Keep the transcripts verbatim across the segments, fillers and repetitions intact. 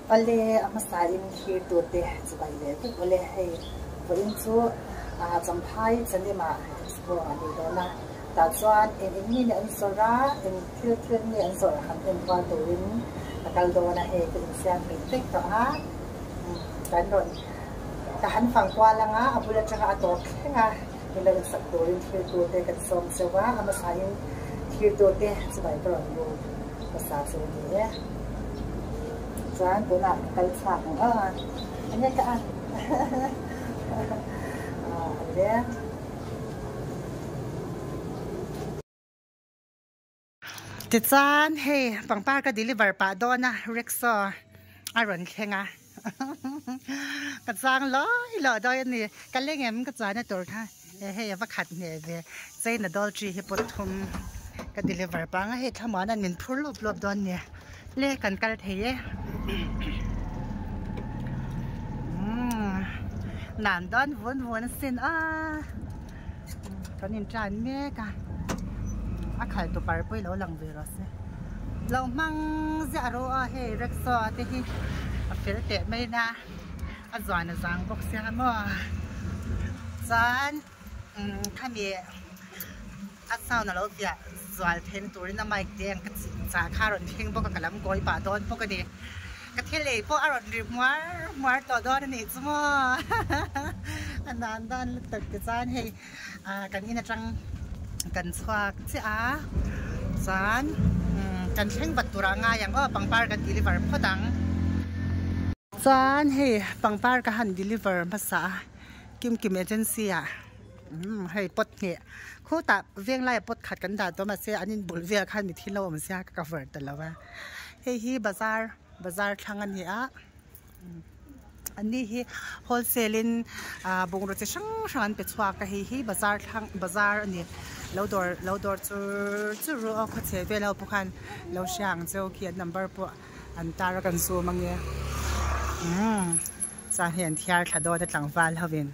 ole amasain khir tu te chubai le tu ole hei voin chu a champhai chani ma so ani do na ta chuan en en ni an sora en thil thil ni an sora han en kwa tu in akal do na hei tu siam mi tek to ha kan don ka han phang kwa la nga abula cha ka to nga ila sak do in thil tu te kan som sewa amasain khir tu te chubai to ro pasal so ni Jangan guna kali sang, ah, ini kan, ah, ada. Tijan, hey, pangpar ka deliver pa doon na Rexo, aron kenga. Kacang lo, ilo doon ni, kalingem kacang na tur ha, hey, vakat ni be, say na dolce hipotum ka deliver pa nga hey, tamanan min pulo blob doon ni. Le kan karat heye nan don vun vun sin a kan in chan me ka a khal to par poi lo lang ve ro se lo mang za ro a he rekso te hi a fel te mai na a zwan a zang bok se ha mo zan khami a sao na lo ya zwal ten tur na mai teng ka cha kharon thing bo ka kalam goi pa don bo ka ni ka thele bo aron ri mar mar to don ni chumo anan dan tak ka chan hei a kan ina tang kan chhuak chi a chan kan theng batura nga yang o pangpar kan deliver phodang chan hei pangpar ka han deliver ma sa kim kim agency a hei pot ni khu ta veng lai pot khat kan da to ma se anin bul ve khan mi thilo ma se ka cover ta lawa he hi bazar bazar thang an hi a ani hi wholesale in bung ro che sang sang pe chwa ka hi hi bazar thang bazar ani lodor lodor chu chu ro kho che ve lo pukhan lo siang cheu ki number po an tar kan su mangi um sa hian thiar thado da tlangwal havin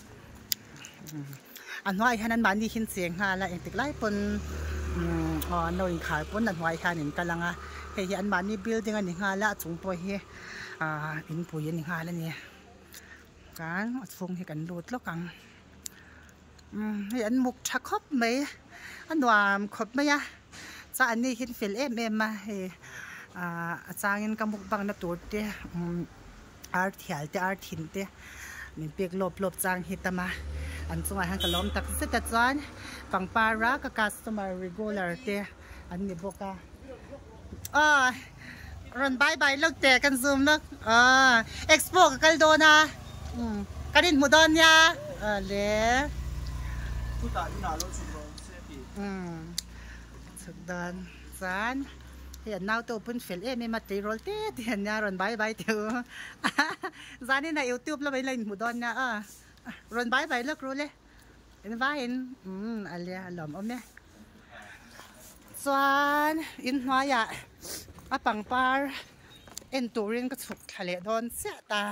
อันว่าไอ้ฮันนั้นมันนี่หินเสียงฮะแล้วเองติดไล่ปนอ๋อโนอินขายปนอันว่าไอ้ฮันนี่กำลังอ่ะเฮียอันมันนี่บิลดิ้งอันนี้ฮะแล้วจุงปอยเฮียอ่าอินปุ๋ยนี่ฮะแล้วเนี่ยการฟงให้กันดูดแล้วกันอืมเฮียอันมุกชักครบไหมอันว่าครบไหมอะจะอันนี้หินฟิลเอ็มเอ็มมาเฮียอ่าอาจารย์กำมุกบังนับตัวเดียอาร์ทิลเดียอาร์ทินเดียนี่เปียกลบลบจางฮิตมาอันสมัยฮันกะล้อมตักสิตัดจานฝั่งปาระกับ customer regular เตะอันนี้บอกว่าอ่ารันบายบายเลิกเตะกันซูมเลิกอ่าเอ็กซ์โปกับกัลโดนะอืมกันดินหมูดอนยาเออเล่ผู้ตายที่นาโรสุดร้อนเสียปีอืมสุดดอนจานเห็นน่าตัวปุ่นเฟลเอไม่มาตีโรลเตะเห็นเนี่ยรันบายบายเถอะจานนี่ในยูทูบแล้วไปเล่นหมูดอนนะอ่ะรอนใบใบเลิกรู้เลยเห็นว่าเห็นอืมอะไรหล่อมเอาไหมส่วนอินหัวใหญ่อาปังปาร์เอ็นตูรินก็ถูกทะเลโดนเสียตา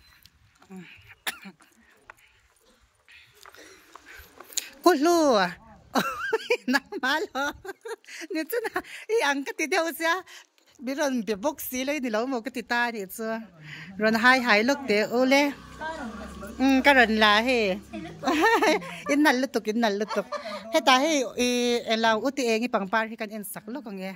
กูรู้อ่ะน้ำมาหรอเนี่ยจ้าอีอังก็ติดเดียวเสียบิรอนเบียบกสีเลยนี่เราโมก็ติดตาเนี่ยจ้ารอนหายหายเลิกเตะโอเล่อืมการันลาเฮอินนั่นลุตุกอินนั่นลุตุกเฮตาเฮเอเราอุติเองอีปังปาร์ให้กันเอ็นสักลูกกันไง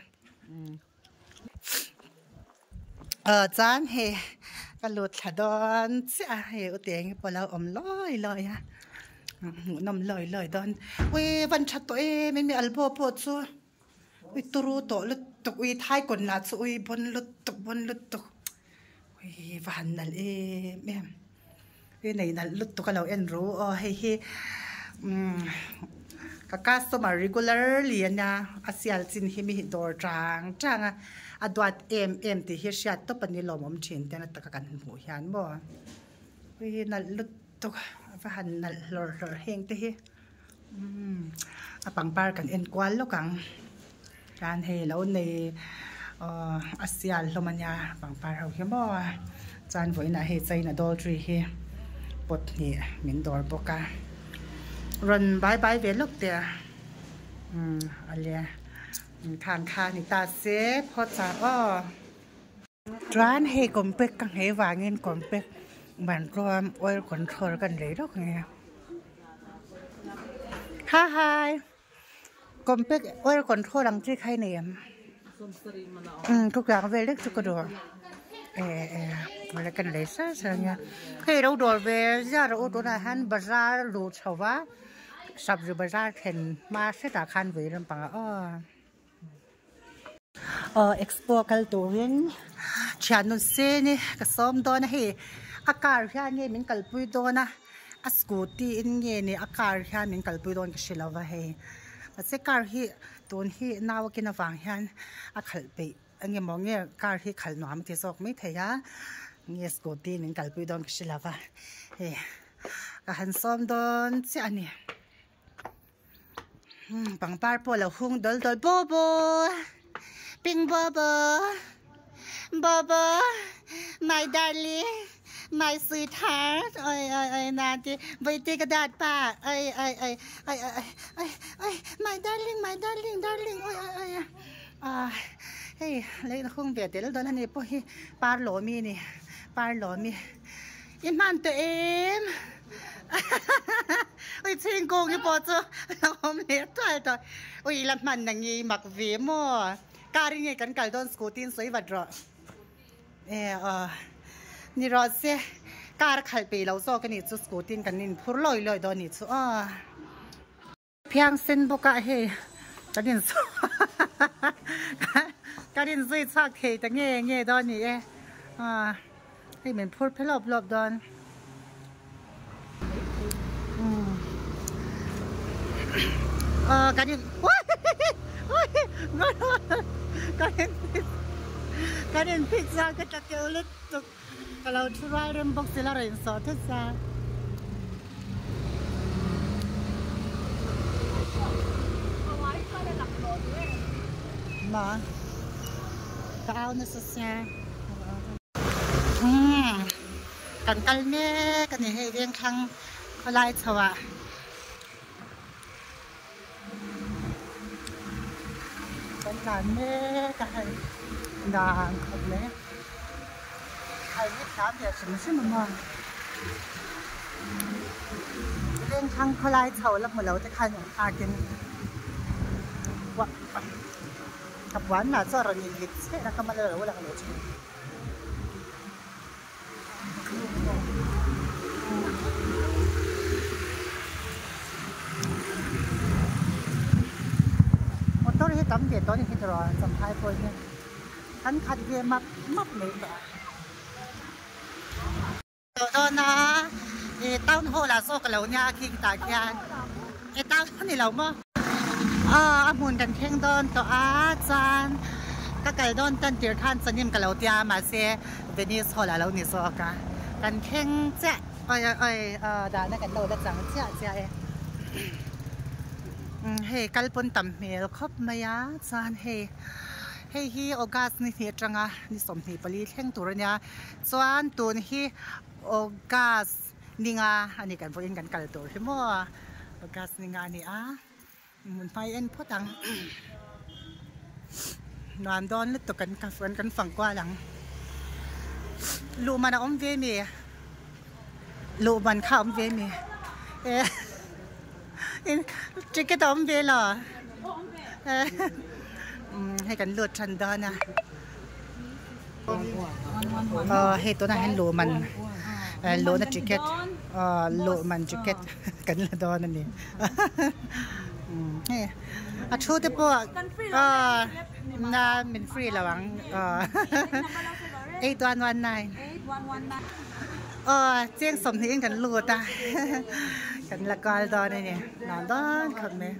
เออจานเฮกันหลุดขาดอนเสียเฮอุติเองพอเราอมลอยลอยฮะหูนมลอยลอยดอนวิวันชัดตัวเอไม่มีอัลโบโพดซัววิตรูโตลุตุกวิท้ายกนลาซัววิบนลุตุกบนลุตุกวิวันนั่นเอแม่ที่ไหนนั่นลุตุกเราเอ็นรู้อ๋อเฮ้เฮ้อืมก็คัสตอมารีกูลาร์เลียนะอาเซียนจินฮิมิฮิดอร์จางจางอ่ะอดวัดเอ็มเอ็มที่เฮียชัดตัวปนิลอมอมเชนแต่นั่นตะกันหูยันบ่วินั่นลุตุกว่านั่นหล่อหล่อเฮงที่เฮอืมอ่ะปังปาร์กันเอ็นกวาลแล้วกังการเฮแล้วในเอ่ออาเซียนโรมาเนียปังปาร์เขาเขียนบ่จานฝอยน่ะเฮใจน่ะดอลทรีเฮปดนี่มินดอร์ปการันบายบายเวลุกเดียอืมอะไรทานข้าวนี่ตาเซฟพอจ้าอ้อร้านให้กลมเป็กกังให้วางเงินกลมเป็กมันรวมออยล์คอนโทรลกันเลยหรอกไงฮ่าฮ่ากลมเป็กออยล์คอนโทรลหลังที่ใครเนี่ยอืมทุกอย่างเวลิกทุกกระโดดเออเอออะไรกันเลยซะส่วนเนี่ยให้เราโดดเวลาเราอุดหนุนอาหารบาร์รูชาวะสับหรือบาร์เห็นมาเสด็จคันเวรปังอ้อเออเอ็กซ์โปกันตัวเองฉันนุ่นเซนี่ก็ซ้อมตัวนะเฮอากาศที่นี่มันกัลปุยตัวนะสกูตี้อินเงี้ยนี่อากาศที่มันกัลปุยตัวก็ชิลาวะเฮมาเสการที่ตัวนี้น่าวกินฟังเห็นอาขัลไปอันนี้มองเงี้ยการที่ขัลหนวมที่สกไม่เทียเงี้ยสกูตี้มันกัลปุยตัวก็ชิลาวะเฮก็หันซ้อมตัวเสียนี่ปังปาร์ปอแล้วหุ่งดอลดอลโบโบปิงโบโบโบโบ my darling my sweetheart เอ้ยเอ้ยเอ้ยนาทีใบตีกระดาษป่าเอ้ยเอ้ยเอ้ยเอ้ยเอ้ยเอ้ยเอ้ย my darling my darling darling เอ้ยเอ้ยอ่าเฮ้ยเล็กหุ่งเบียดเดี๋ยวตอนนั้นนี่พวกที่ปาร์หลอมีนี่ปาร์หลอมีอินมันตัวเองโอ้ยชิงโกงยี่ปอจ้ะเราไม่ได้ใจต่อโอ้ยลำมันอย่างงี้มักเวียมั่วการิงกันกันโดนสกูตินสวยวัดรอเออนี่รอเสียการขัดไปเราโซ่กันนี่จุสกูตินกันนี่พูดลอยลอยโดนนี่จุอ่าเพียงเส้นบุกะเฮกันนี่สู้กันนี่สวยชักเฮแต่เงี้ยเงี้ยโดนนี่เออ่าให้เหมือนพูดเพลบลบโดนเออการยินว้ายว้ายงอนการยินการยินพิซซ่าก็จะเกี่ยวเล็กตุกเราทรายเริ่มบอกสิละเรื่องสอดทุกซามาก็เอาเนื้อสัตว์อืมกันกันเนี่ยกันนี่ให้เรียงครั้งเขาไล่ชาวะกันกันเนี่ยกันด่างคนเนี้ยใครที่ถามเดี๋ยวฉันไม่ใช่มึงอ่ะเรียงครั้งเขาไล่ชาวแล้วเหมือนเราจะขายอย่างอากินว่ากับหวานหนาจอเราเนี่ยลิปสติกแล้วก็มาเลยเราละกันเลยตอนนี้ตั้มเด็ดตอนนี้ที่รอสัมภาษณ์คนเนี่ยท่านขัดเยี่ยมมักมักเลยแบบตอนนะเอต้าโหราโซกับเราเนี่ยคิงตาแกนเอต้านี่เราเมื่ออ่าอามุนกันเข่งดอนตัวอาจารย์ก็ไก่ดอนตันเดียร์ท่านสนิมกับเราเดียมาเซเวนิสโหราเราเนี่ยโซกันกันเข่งเจ๊เอ้ยเอ้ยเอ่อด่านั่นกันเราจะจังเจ๊เจ๊เฮ้กัลปนตั้มเมลคบมายาจานเฮ้เฮ้ฮีออกัสนี่เฮียจังอ่ะนี่สมนี่ปลีแข่งตัวเนี่ยจานตัวนี้ออกัสนี่งาอันนี้กันพวกเองกันกัลตัวใช่ไหมออกัสนี่งานี่อ่ะมันไฟเอ็นพอตังนอนดอนลึกตัวกันกันฝันกันฝั่งกว่าหลังลูมันอมเวมีลูมันข้าวอมเวมีเอ๊ะจิกเก็ตอมเบลล์ให้กันเลือดชันดอนนะเออให้ตัวนั้นให้โลมันโลนั่นจิกเก็ตเออโลมันจิกเก็ตกันละดอนนั่นนี่เฮ้อาชูเตปะเออน่าเป็นฟรีระวังเออ eight one one nine เออเจียงสมที่กันลูดอ่ะกันละกอลดอนเนี่ยนอนดอนคนไหม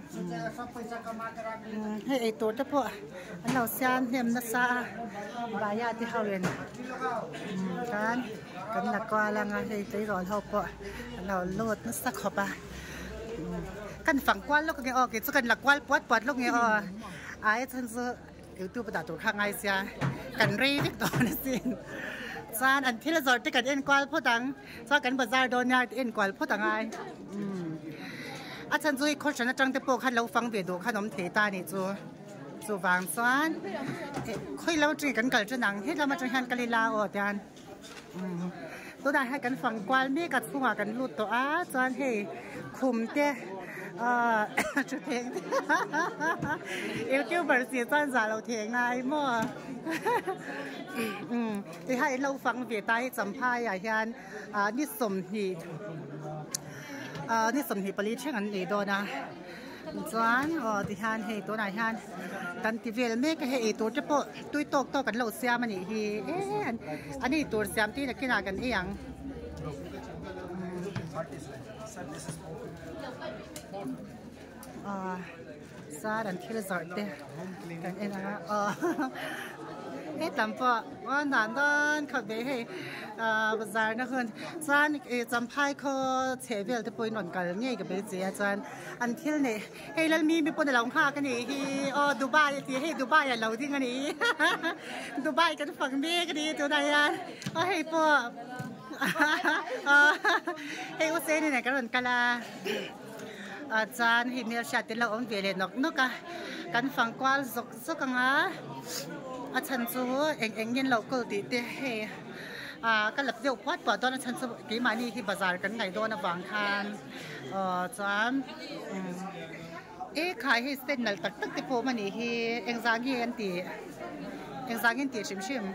ให้ไอตัวเฉพาะอันเราเสียนเทียมนัสซาบายาที่เขาเรียนกันกันละกอลละงานไอตัวร้อนเขาปะเราโลดนัสซาขอบอ่ะกันฝั่งกวนลูกเงี้ยออกกิจกันละกวนปวดปวดลูกเงี้ยอ๋อไอ้ฉันจะอยู่ตัวประตูข้างไอเสียกันรีที่ตัวนี่สิซานอันที่เราจอดที่กันเอ็นกวาลพูดตังซากันบาซาร์โดนยาเอ็นกวาลพูดตังไงอาจารย์จุ้ยคนฉันจังเตปโปขันเราฟังเบียดูขนมเทตานี่จูสุวางซ้อนคุยเราจีกันกันจะหนังให้เรามาจังหันกะลีลาอดยันตัวได้ให้กันฟังกวาลมีกัดฟัวกันลุดตัวอ้าจอนให้คุมเต้เอ่อจุดเทงเอวเกี่ยวบริษัทจอนจ่าเราเทงนายมั่วอืมที่ให้เราฟังเวียดใต้สัมภาษณ์อย่างเช่นอ่านิสมหีอ่านิสมหีปริเช่นกันเอโดนะจวนอ๋อที่ฮันเฮตัวไหนฮันกันที่เวลเมกเฮตัวจะปะตุยตกตกันเหล่าเสียมันอีเฮเอ๊ะอันนี้ตัวเสียมที่นักกินกันเอียงอ่าซาดันที่เราสอนเดกันเองนะอ๋อเฮ้ยจำปะว่านานตอนขับไปให้อ่าบาซาร์นะคุณจานเอจำพายเขาเชฟเวลที่ไปนอนกันง่ายกับเบสเซียจานอันที่นี่เฮ้ยแล้วมีมีปนเราข้ากันนี่ที่อ๋อดูไบที่ให้ดูไบอ่ะเราที่กันนี่ดูไบกันฝั่งเมฆกันนี่ตัวไหนอ่ะอ๋อเฮ้ยปะอ๋อเฮ้ยอุเซนนี่ไหนกันกันละอาจารย์เฮมิลชาติเราอมเวเลนกนกะกันฟังกวาลซกซกงะอาจารย์จูเองเองยินเราก็ติดเฮอ่าก็หลับเดียวพัดปอดตอนอาจารย์จูกี่มานี่ที่บาซาร์กันไงโดนบางคานเอ่อจามเอ๊ะขายให้เส้นนั่นตักตักติโพมันนี่เฮเองจางเงินตีเองจางเงินตีชิมชิม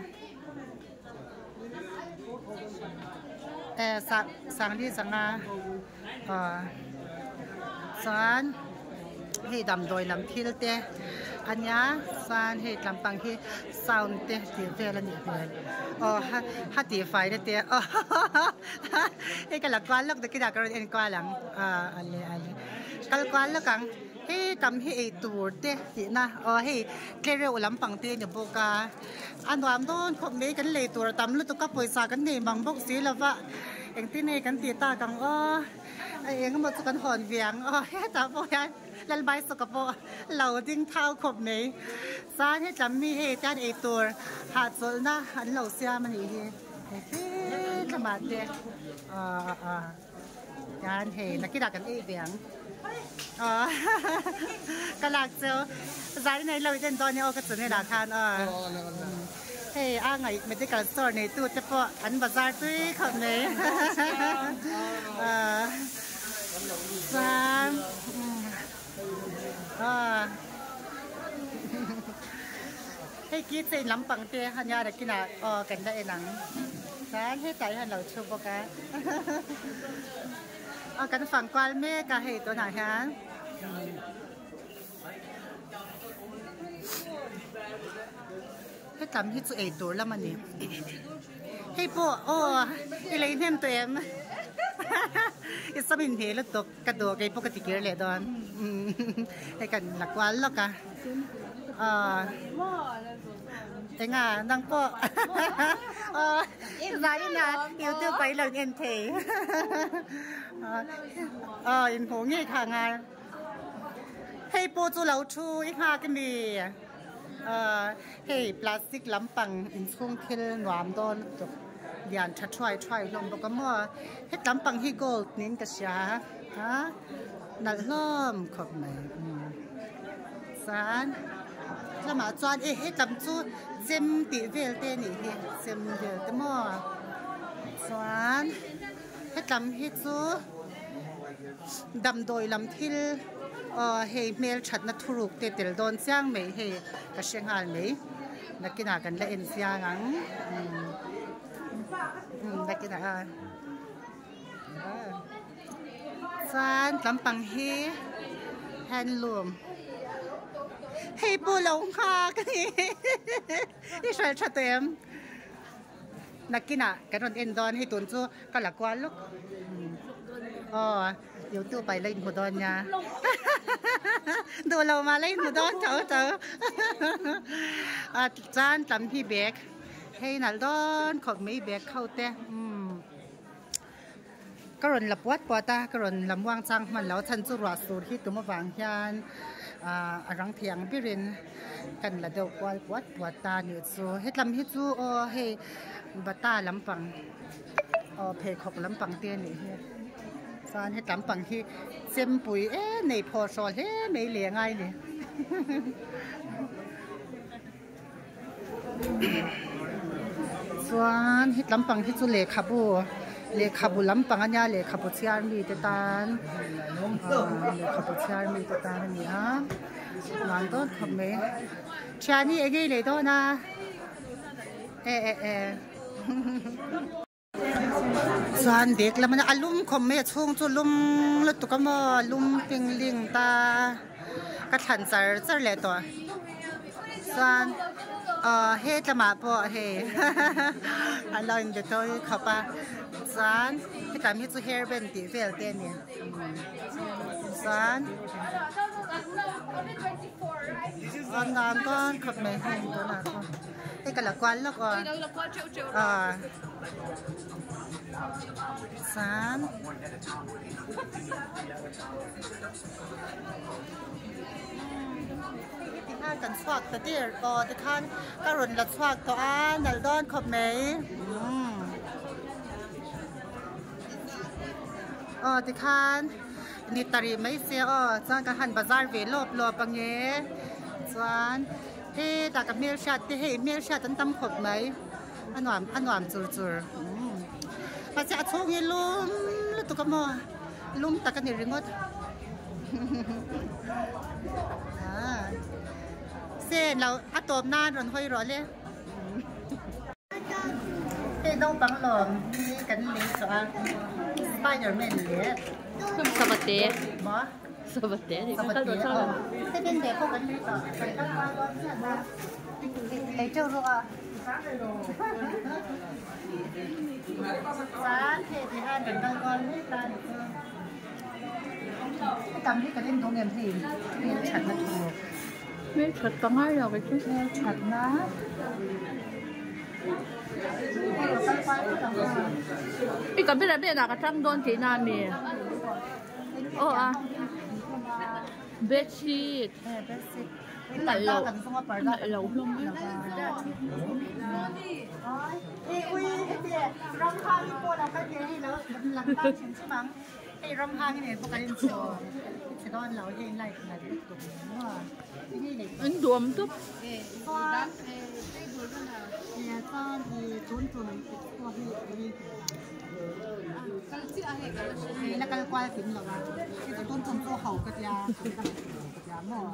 เออสังสังที่สังอ่ะอ่าสารให้ดำโดยลำที่เตะอันนี้สารให้ลำปังที่ซาวน์เตะตีเตะละนี่เลยอ๋อฮัตตีไฟเตะอ๋อให้กันละกวนลูกตะกี้ดากระเด็นกวนหลังอ่าอันนี้อันนี้กันกวนลูกกังให้ดำให้ไอตัวเตะที่นะอ๋อให้เคเรวลำปังเตะเนี่ยโบกาอันวามโดนคนนี้กันเลยตัวดำลูกตุกก็ปล่อยสากันนี่บางบกสีแล้วว่าเองที่นี่กันตีตากังอ๋อไอ้เองก็มาสุกันหอนเวียงอ๋อให้ตาโบยันลันใบสกปรกเหล่าดิ้งเท้าขบนี้สารให้จำมีเหตุการณ์ไอตัวหาดโซลนะหันเหล่าเสียมันอีกเฮ้ยธรรมะเด็กอ่าอ่าการเห็นนักกีฬากันเอเวียงอ๋อกระลักเจ้าสารในเราเดินตอนนี้เอากระสุนในหลักฐานอ่าเฮ้ยอ่างไงไม่ได้การสอนในตู้จะพออันบาซาร์ตุ้ยขบนี้อ่าสามอ่าให้คิดสิลำปังเตะหันยาเด็กกินอ่ะอ๋อกันได้หนังสารให้ใจหันเราชูบกะเอากันฝั่งกวาลเมฆกะให้ตัวไหนฮะให้ทำให้ตัวเองตัวแล้วมันนี่ให้พวกโอ้ยเลยเห็นตัวเองอิสมินเฮแล้วตกกระโดดไอ้ปกติเกลือเลยตอนให้กันหลักวันแล้วกันอ่าเอ็งอ่ะนั่งปะอ๋อร้านนี้นะยูทูบไปเลยเอ็นเทอ๋ออินโหงี้ค่ะงานให้ปูจูเหลาชูอีกห้ากันดีเอ่อให้พลาสติกล้ำปังอินช่วงเทลหวานโดนจบยานชัดช่วยช่วยลงบอกว่ามั่วให้ล้ำปังให้โกลด์นิ้นกระชาฮะนัดล้อมขอบไหนสารแล้วมาจวนเอ๊ะให้จำจูเจมตีเวลเตนี่เฮเจมเวลแต่มั่วสารให้จำให้จูดำโดยลำทิลเอ่อให้เมลชัดนัทรุกเตติลโดนเสียงไม่ให้กระเชียงหานไม่นักกินอากันและเอ็นเสียงังนักกินอาสารลำปังเฮแฮนด์ลูมให้ปูหลงคากันนี่ที่ช่วยชัดเต็มนักกินอากันรอนเอ็นดอนให้ตุนจูก็หลักวันลูกอ๋อเดี๋ยวตัวไปเล่นหัวดอนยาดูเรามาเล่นหัวดอนเจอเจออาจารย์จำพี่เบกให้นัดดอนขอบไม่เบกเข้าเตะก็รอนหลับวัดปอตากรอนลำวางจังมันแล้วทันจุรัสสูตรที่ตัวมาฟังยานอ่ารังเทียงพิรินกันละเดียววัดวัดปอตาเนี่ยจูให้ลำให้จูอ๋อให้บัตตาลำปังอ๋อเพลขอบลำปังเตี้ยนี่สารให้ลำปังที่เซมปุ๋ยเอ๊ะในพอซอเฮ้ไม่เหลียง่ายนี่ส่วนฮิตลำปังฮิตสุเลขาบูเลขาบุลำปังอันยาเลขาบุเชียร์มีตตันเลขาบุเชียร์มีตตันนี่ฮะงานต้นทำไหมชานี่เองเลยต้นนะเอเอเอส่วนเด็กแล้วมันอารมณ์คอมเมทช่วงจุลุ่มแล้วตุกมาลุ่มปิงลิงตากระถันใจใจเลยตัวส่วนเออเฮจะมาพอเฮอันเราอินเดียตัวเขาปะส่วนที่ทำให้ตัวเฮร์เป็นตีเฟลเต้นเนี่ยส่วนอันนั้นก็ขับไม่เห็นตัวนั้นก็ไอ้กระละกวนแล้วก็อ่าสามที่ห้ากันสวักแต่ที่ก็ที่ท่านก็รุนละสวักตัวอันนัลดอนขับไม่อ๋อที่ท่านนิตรีไม่เสียอ๋อจ้างกันหันบาซาร์เวลบลบปังเงี้ยส่วนที่ตากับเมียชาติที่ให้เมียชาติตั้งตั้มขับไหมอันหวานอันหวานจูร์จูร์ภาษาช่วงนี้ลุ่มแล้วตัวก็มอลุ่มตะกันอยู่ริงดเส้นเราอัดตัวหน้าโดนห้อยร้อนเลยเฮ้ต้องปังหลอมนี่กันเลยสว่าสไปเดอร์แมนเลยสวัสดีบอสวัสดีสวัสดีอ๋อที่เป็นเด็กพวกกันเลยต่อไปตั้งวันวันเสาร์ไอ้เจ้ารู้อ่ะสามเทที่ห้าเป็นตะกอนไม่ตาเด็กก็จำที่กระเด็นตรงเนียมสิเนียมฉัดมาถูกไม่ฉัดต้องให้เราไปช่วยฉัดนะอีกกับพี่เล็บเนี่ยนะกระทั่งโดนจีนามีโอ้อะเบสชีตไหลเราไหลเราลงไม่ได้เอ้ยอุ้ยเดี๋ยวรำคาญพวกเราไปเดี๋ยวนี้แล้วหลังตั้งชิ้นใช่ไหมไอ้รำคาญเนี่ยพวกกันเชียวจะโดนเราเองไล่ขนาดนี้ตัวนี้ว่าที่นี่เลยอันดวมตุ๊บเอ้ยตอนเอ้ยเนี่ยตอนเอ้ยจุนจุนตัวที่เอ้ยนี่นักการกวาดสินหรอวะที่จะต้นจนตัวเขากระยาสุดกระยาหม้อ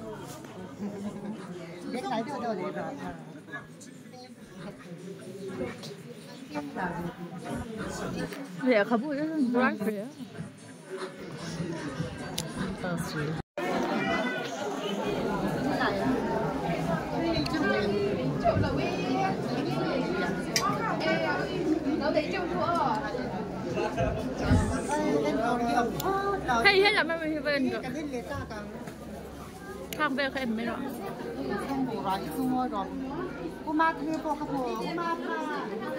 เด็กไหนเดี๋ยวเดี๋ยวเลยแบบเดี๋ยวเขาพูดเรื่องรักเสียต่อสู้ให้ให้เราไม่ไปเว้นกับข้างเบลเขาเอ็มไม่หรอกข้างโบราณคือว่าดอกกูมาคือพวกกระโปงกูมาผ้า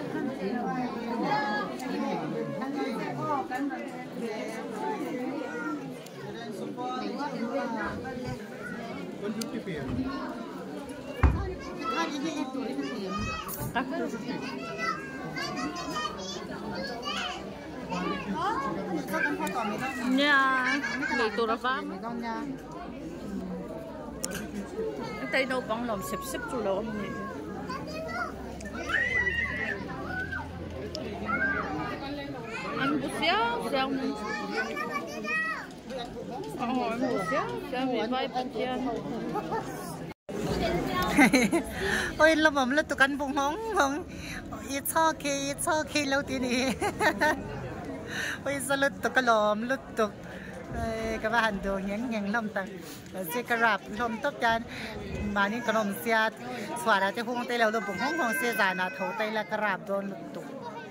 คนยุติเปลี่ยนถ้าอย่างนี้ตัวนี้เปลี่ยนเนี่ยเลยตัวละบ้างtay đâu còn làm xếp xếp cho lỗ này ăn bút xéo xéo nữa ăn bút xéo xéo bị bay bên trên ôi lâu mà lâu tụi canh bông hóng không ít so khi ít so khi lâu tí này ôi sao lâu tụi cái lòm lâu tụi các bạn đồ nhánh nhánh lông tầng sẽ cà rạp lông tóc chân mà những cái lông xe xóa ra cho hông tay lâu lông bụng hông hông xe dài là thấu tay là cà rạp đồ tục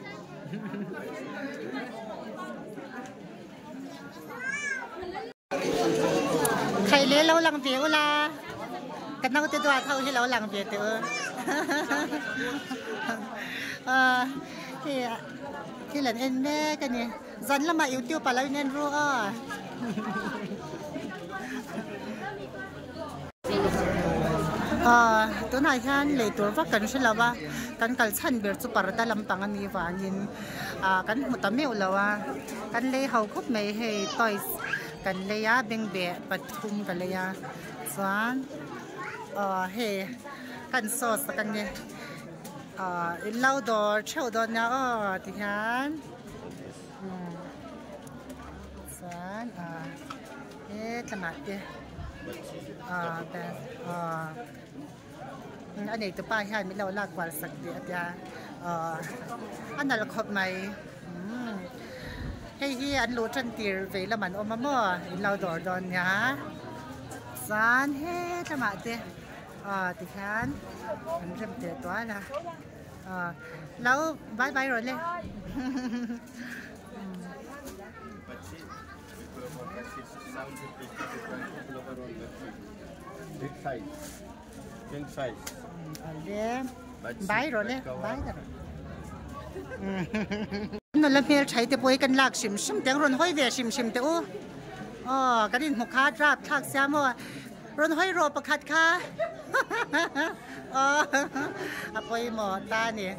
thầy lấy lâu lằng việc là cái nào tôi đoạt thâu thì lâu lằng việc tự thì thì lần em bé cái này dẫn là mà yếu tiêu bà lấy nên rùa à tối nay han lấyตัวว่ากันใช่แล้วว่ากันกัลชันเบิร์ตสุปาร์ตาลำปังมีว่ายินอ่ากันหมดตาเมียวแล้วว่ากันเลยเขาคบไม่ให้ต่อยกันเลยอะเบ่งเบะปัดทุมกันเลยอะส่วนเอ่อเฮกันซอสกันเนี่ยอ่าเหล้าดอเช่าดอเนี่ยอ๋อที่ฉันสันอ่าเอ๊ะทำไมเอ๊ะอ่าแต่อ่าอันนี้ตัวป้าเห็นไม่เล่าลากกว่าสักเดียวจ้ะอ่าอันนั้นเราครบไหมเฮ้ยอันรู้จันตีร์ไปแล้วมันออกมาหม้อเราดอดอนเนี่ยสันเฮ้ทำไมเอ๊ะอ่าที่ฉันมันเริ่มเดือดตัวละอ่าแล้วบายบายรถเลย Big size, king size. Ada, baik rồi đấy, baik rồi. Nó làm việc chạy tới bồi cần lạc sim sim tiếng rồi hỏi về sim sim tới ô, oh cái này một khát rap thắc xem mà, rồi hỏi rồi bạc khát khá, oh, à bồi mỏ ta nè.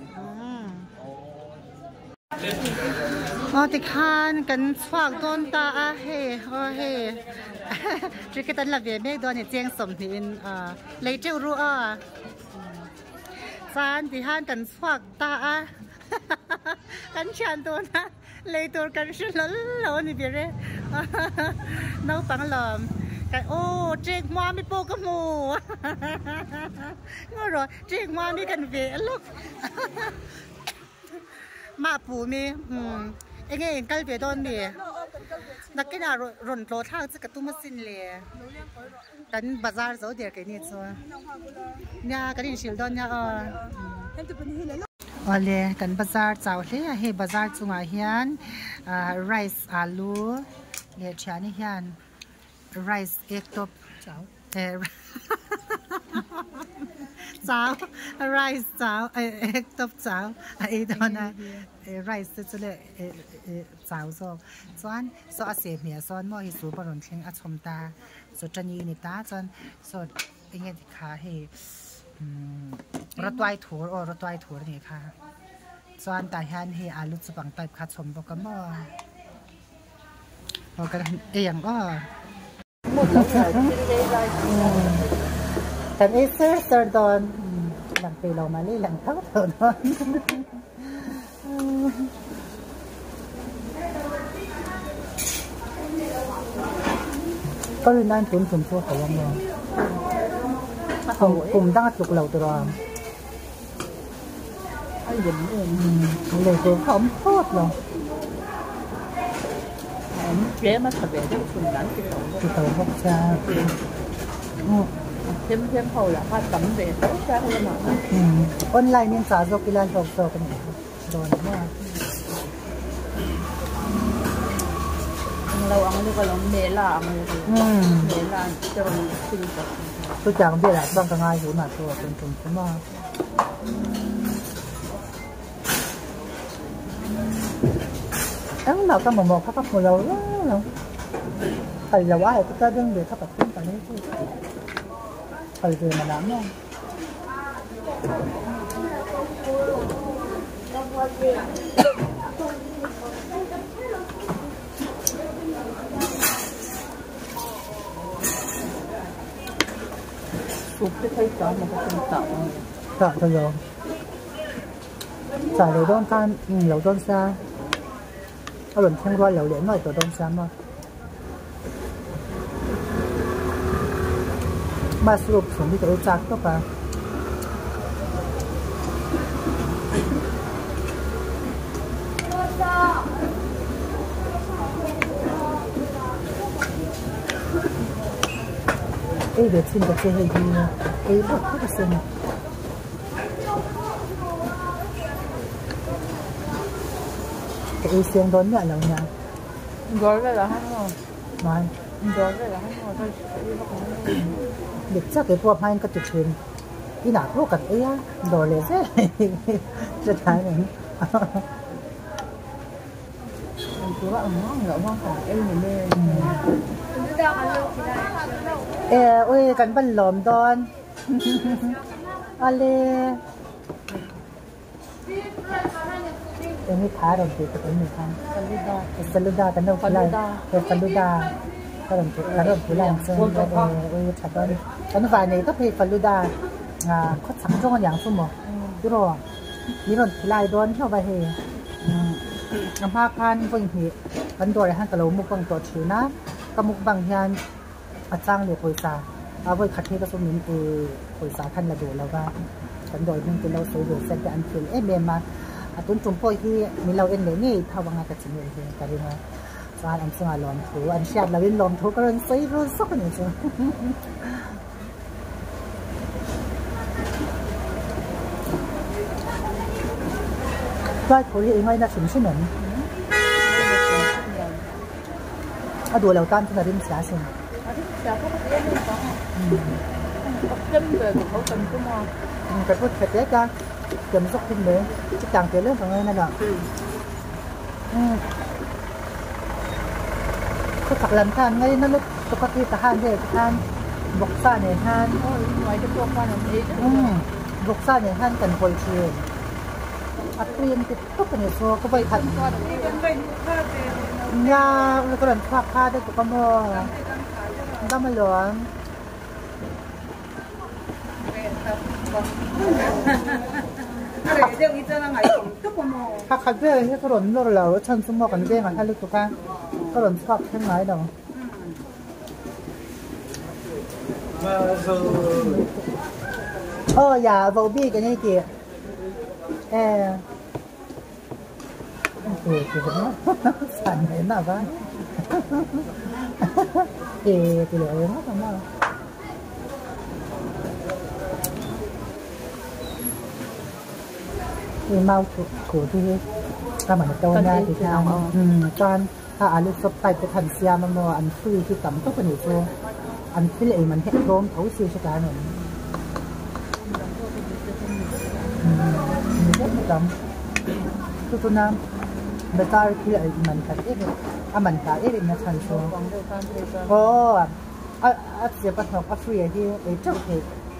Oh, thì khan cần xoạc đón ta à he, oh he, chỉ cái tên là về mấy đón thì tiếng sầm thì à lấy treo ru à, san thì khan cần xoạc ta à, cần chăn đón à, lấy đồ cần xin lớn lớn thì về đấy, nấu bằng lợm, cái ô chiếc hoa mi bô cái mù, ngồi rồi chiếc hoa mi cần về lúc.มาปูมีอืมเอ็งเอ็งกันไปโดนมีนักกินอ่ะรอนโลท่าจะกระตุ้มสินเลยกันบาซาร์โซเดียกันนี่ชัวเนี่ยกันนี่ชิลดอนเนี่ยอ๋ออ๋อเลยกันบาซาร์เจ้าเลยเฮ้บาซาร์จุงอาเฮียนอ่าไรซ์อาลูเนี่ยชานี่เฮียนไรซ์เอ็กท็อปเจ้าเออเจ้าไรซ์เจ้าเอ็กท็อปเจ้าไอ้ตอนนั้นไรซ์จะเลยเจ้าโซ่ส่วนส่วนอาเซียเมียส่วนมอฮิสูบอลเชียงอัชมตาส่วนจันยีนิตาส่วนส่วนเองที่ขาให้รถไฟถูรรถไฟถูนี่ค่ะส่วนแต่ฮันให้อาลุสบังไตขาชมบอกกันว่าบอกกันเอียงก็แต่ไอ้เสื้อเสื้อดอนหลังไปเรามานี่หลังเท้าเถิดนอนก็เลยนั่นตุนตุนชั่วเขาว่าไงกลุ่มตั้งจุกเหล่าตัวไอ้เด็กเองเลยตัวเขาโคตรเลยเจ๊มาทำแบบนี้คุณนั้นคือตัวพวกชาthêm thêm hầu là hoa cắm về tốt ra hơn mà online nên trả cho cái lan trồng trồng cái này rồi nữa lâu ăn đi có lòng mẹ là mẹ là cho sinh hoạt tôi chẳng biết là đang càng ai cũng là tôi từng từng thế mà em nào ta một một các một lâu lắm thầy là quá thì chúng ta đừng để các bạn tin vào đấy thôi thầy về mà làm không chụp cái thấy chó mà có tình tạo tạo thôi rồi trả lời đơn tan lâu đơn xa ở lần thêm qua lâu đến rồi tổ đơn xa mà mà sử dụng xuống đi cái chặt đó bà ê được xin được chơi hay gì ê bớt rất là xin cái ê xem đón nhận lâu nha gói về là hết rồi nói gói về là hết rồi thôi được chắc cái phô mai cái chụp hình đi nào lúc cần ấy đồ lẻ thế rất thái này chú bạn nó ngỡ ngon phải em nhìn đây ê ôi cần bận lòm đòn ale em mới thả rồi thì cái mình ăn saluda saluda cái đâu phải là cái saluda cái đồng cái đồng của làng sơn ôi chặt đó cái vài này có thể saluda 아, 그 장정은 양수 뭐. 이런 이런 라이돈 혀봐 해. 음. 아마칸 보이히 간도에 한 달로 목방 또 치나. 까목방 현 아장레 보이사. 아버지 같이가 좀 민그 보이사 칸라 돌아가. 간도에 민그 로 소도 센터 안필 에메마 아돈 좀 보이히 밀로 엔레니 타왕아 같이 해. 가리나. 자, 안 쓰나 롬토. 안 시합 라윈 롬토 그런 소이로 썩어내죠. Vai khối hiện ngay là chúng sinh ấn. À đùa lầu tan cho là đêm xá xin. Xá có một cái không có. Có châm về của khẩu tình của mò. Cái phút phải tế ca. Chấm dốc thêm đấy. Chứ càng tế lên vào ngay này đó. Có thật làm than ngay nó lúc có phát huy cả hàn thế than. Vọc xa này hàn. Ngoài cái bộ qua làm ấy đó. Vọc xa này hàn cần hồi chiều. À tuyên thì tốt cái này số có vậy thật nhà cái lần khoác pha đây của con mò ra mà lớn khác khác về cái lần nó là ở chân xuống mò còn về mà thay lúc cái cái lần khoác thêm lại đâu ờ dạ vào bi cái này kìa 에, 그, 그거나? 산에나 봐. 예, 그래요, 정말. 이 마우 그 뒤에 가만 있다 냐 thì sao? 음, toànถ้าอาลูกสบไปไปทันเสียมันว่าอันฟื้นที่ต่ำต้องเป็นอยู่อันที่เลยมันเห็ดร้มเขาเสียชะตาหนึ่งlắm tu tu nam bây giờ thì lại mình phải ít à mình phải ít mình thành số ô à à chỉ bắt học Africa thì để chụp thì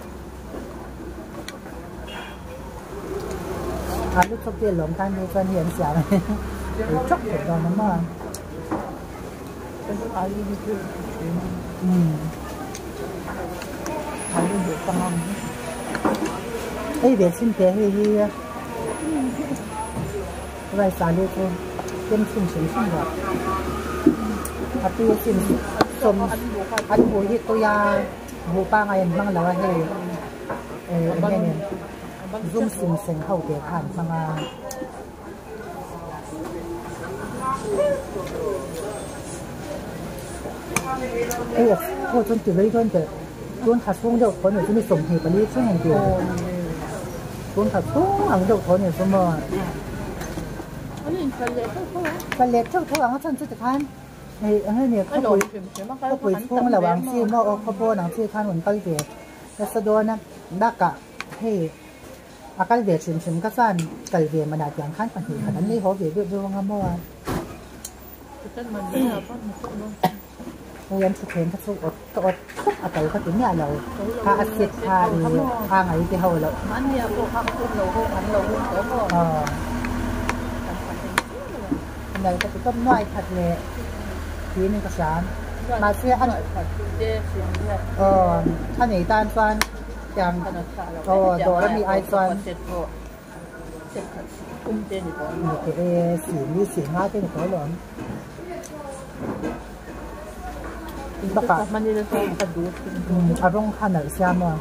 à lúc chụp tiền lồng tan đi cho hiện xả này để chụp được rồi nó mà cái gì đi ừ hay đi được không ấy về xin tiền thì vậy sao đi cô kiếm xin xin xin rồi à tôi xin xong anh bố thì tôi à bố ba ngày mang là hay anh này dùng xin xin hậu để ăn sang à ấy cô chuẩn bị lấy đơn để luôn thật xuống được có người chuẩn bị sống thì phải đi xuống hàng tiền luôn thật xuống hàng được có người xong rồi phần lệ trước thôi anh chân chưa được ăn này anh này có buổi có buổi xuống là vàng chi mà có bố nàng chi khăn mình tay về cái sau đó nè đã cả hey à cái về chuyển chuyển cái sản cái về mà đạt dạng khăn phần thì khả năng lấy họ về được được không mua tôi em xuất hiện thật sự ở ở ở cái cái tiếng nhà lầu ha asiat ha thì ha ngày thì hồi lầu anh nhà cô ha cô lầu cô anh lầu cô có này cái tôm ngoài thật lệ thì nên có sáng mà xe ăn ờ anh này tan xoan chẳng ờ đồ đóมีai xoan một cái xỉ đi xỉ ngay trên cái lồng tất cả à rong khăn ở xem mà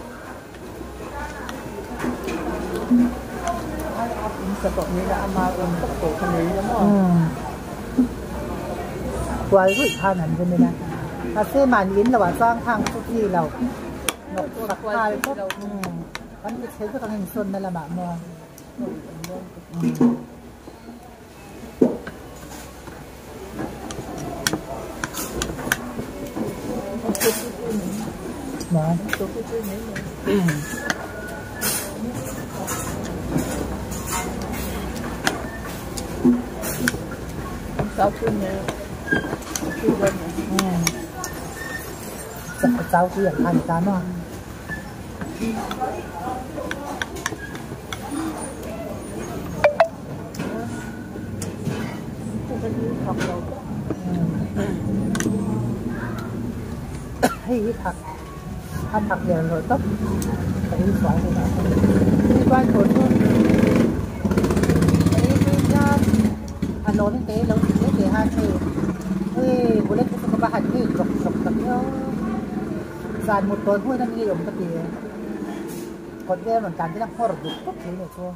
sẽ có những cái mà còn tốc độ không đấy đúng không? Quay rủi than hẳn cho nên là, à xe màn yến là bảo sang thang chút gì là, nó đặt hai tốt, vẫn cái thế cho các hình xuân đây là bạn mua, đó. Cháu chưa nhớ chưa quên rồi cháu chưa ăn người ta nó hay thật ăn thật liền rồi tóc phải đi xoáy thì đi qua chỗ luôn đấy đi ra ăn lố lên tế lâu thì để hai thì ơi bố lên cái ba hạt cái dọc dọc tập nhau dàn một tuần thôi đang đi ở một cái còn đây mình càng cái đang hoa được tốt thế này chưa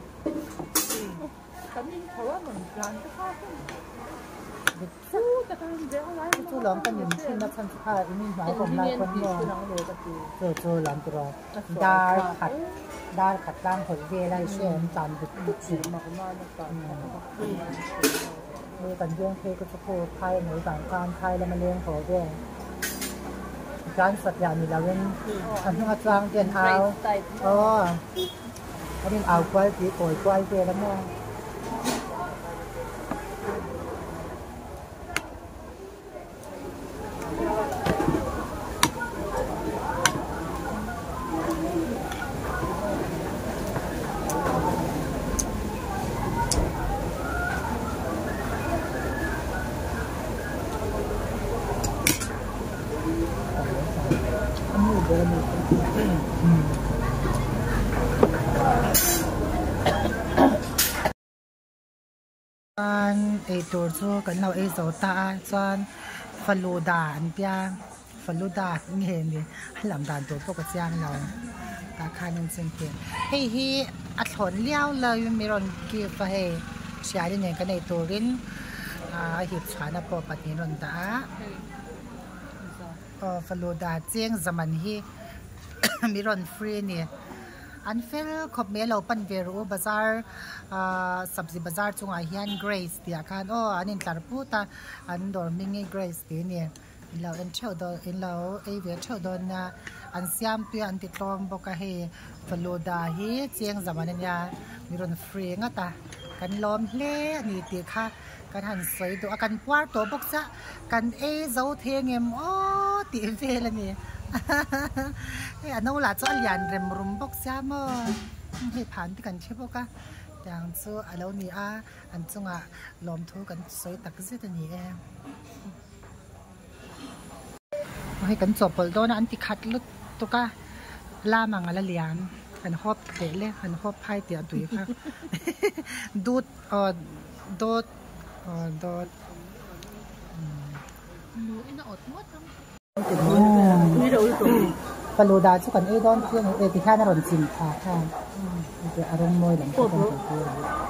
chú làm cái nhìn trên nó chân khai ý mình nói còn lại còn nhiều rồi rồi làm từ rồi đa khát đa khát đang hồi về lại xem tạm được chút gì mà cũng nói được rồi tận dụng thếก็จะพูดไทยหรือต่างการไทยแล้วมาเลี้ยงเขาด้วยการสัตว์อย่างนี้เราเป็นอันที่เขาจ้างเตียนเอาอ๋อเขาเป็นเอากล้วยสีโกยกล้วยเจแล้วมั้งไอตัวชัวกันเราไอโซตาจวนฟลูดาอันเปียฟลูดาเงี้ยนี่ให้ลำดานตัวพวกกระเจียงเราตาคานึงเซนเทียนเฮ้ยฮีอัดหอนเลี้ยวเลยมีรอนกีฟเฮเสียดิเนี่ยกันในตัวรินอ่าหิบชานาปอปัดนี้รอนตาเออฟลูดาเจียงสมันฮีมีรอนฟรีเนี่ยอันเฟลขบเมลเราปันเวรูบาซาร์สับซิบาซาร์จงอาเฮียนเกรซเดียกันอ๋ออันนี้ตาพูดอันดอร์มิงเกรซเดียเนี่ยเราเอ็นเช่าดอนเอ็นเราเอเวเช่าดอนนะอันเซียมตัวอันติดลมบอกเฮฟลูดาเฮเจียงสมันเนี่ยมีรอนฟรีงะตากันลมเล่นี่ตีค่ะกันหันสวยตัวกันปวดตัวบอกซะกันเอเจ้าเทงเงมอ๋อตีเฟลนี่เฮ้ยอันนู้นล่ะจ้าหยานเรมรุมบอกซะมั้งเฮ้ยผ่านที่กันเชื่อบอกกันอย่างจู่อันเรานี่อ่ะอันจงอ่ะลมทุกันสวยตักซิตัวนี้เองให้กันจบพอโดนอันที่ขัดลุดตัวก็ล่ามังอะไรเลี้ยงหันหอบเตะเลยหันหอบไพ่เตะตุยค่ะดูดเอ่อดูดเอ่อดูดฟลูดาชุกันเอดอนเพื่อนเอติค่านรนจินค่ะค่ะจะอารมณ์มวยหลังจากนั้นก็คือ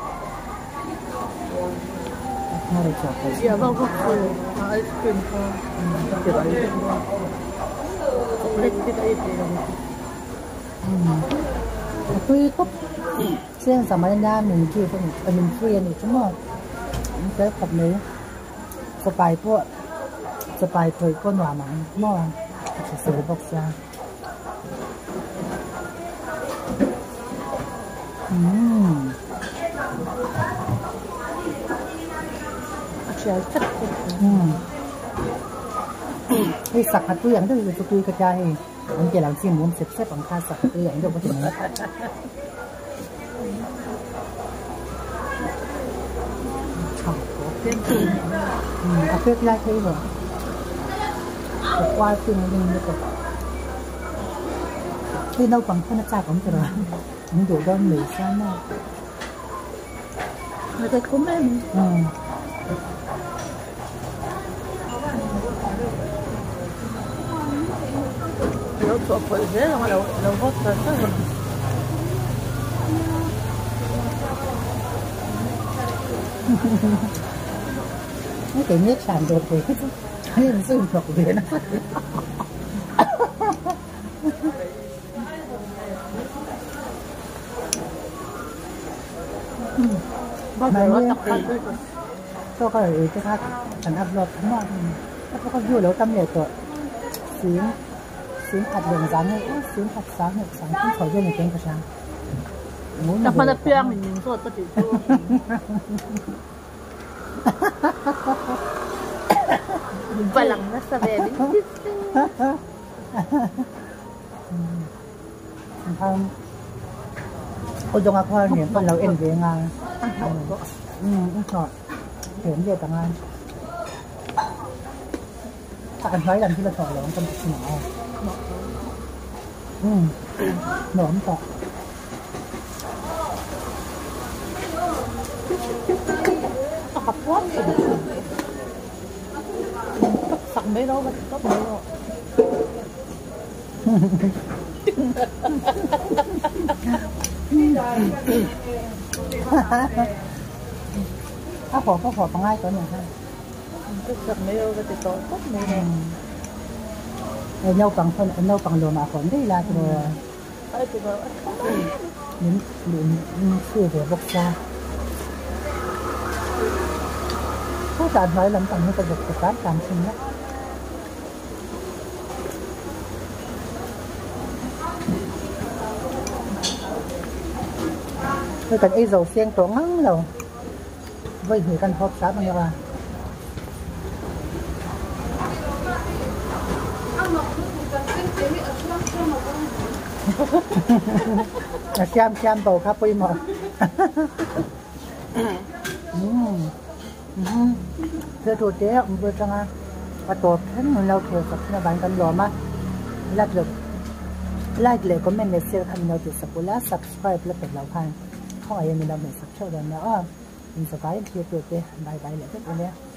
น่าจะจบไปเดี๋ยวเราก็คือไอศครีมค่ะเดี๋ยวไอศครีมเล็กที่ไอศครีมอืมคุยปุ๊บเส้นสมัยนั้นมันคือเป็นเป็นเฟรนอีกชั่วโมงมันเจอแบบนี้สบายพวกสบายเคยก็หนาหนังมองจะสวยบอกซะอืมอาชีพชัดอืมไอ้สักหัดตัวอย่างเดียวจะตุยกระจายมันจะหลังซีมุนเสร็จเสร็จของข้าสักตัวอย่างเดียวก็ถึงแล้วอืมเอาเพื่อไล่ให้เหรอแต่ว่าคือมันยังไม่จบที่เราฟังท่านอาจารย์ผมจะรอมันดูด้านหนึ่งใช่ไหมมันจะคุ้มไหมอืมเราตัวเปิดเลยเราเราก็เปิดได้ไม่เก่งเนี่ยฉันโดดเลยให้มันซึ่งถกเลยนะบ้านเราตักกันก็ก็เลยจะทักฉันอัพโหลดทั้งหมดแล้วก็อยู่แล้วตั้งเลยตัวสีสีผัดเหลืองสังเลยสีผัดสังเหลืองสังที่เขาเยอะในเก่งกระชังแต่พอจะเปรี้ยงเหมือนยิงสดก็ติดตัวฝรั่งน่าสบายดีทำโอ้ยงอาควาเนี่ยคนเราเอ็นเวียงานอืมอืมก็เห็นเยอะต่างงานถ้ากันไว้ดันที่เราถอดหลงกันหนาวอืมหนอมต่อขับรถสั่งไม่รู้มันก็ไม่รู้ถ้าขอก็ของ่ายกว่านี้ค่ะก็สั่งไม่รู้ก็ติดต่อก็ไม่รู้ไอ้เน่าปังคนไอ้เน่าปังโลมาคนได้ละตัวไอ้ตัวนี่นี่ชื่อเดี๋ยวบอกจ้าผู้จัดไว้ลำตังให้กระดูกกระด้างตามชิ้นนะคือกันไอ้dầu xiênตัวงั้งเราไว้หือกันพบซ้ำมันว่าเชื่อมเชื่อมโตครับพี่หมอเธอถูกเจ๊ผมเปิดจังอ่ะว่าตัวท่านเราเถื่อนกับที่บ้านกันหล่อมากไลค์เลยไลค์เลยก็ไม่เนเสียทำเราติดสับปุระ subscribe แล้วเป็นเราพันข้อยังมีเราไม่สับเท่าเดิมนะอ๋อมีสกายที่เปิดไปบายบายเลยทุกคนเนี่ย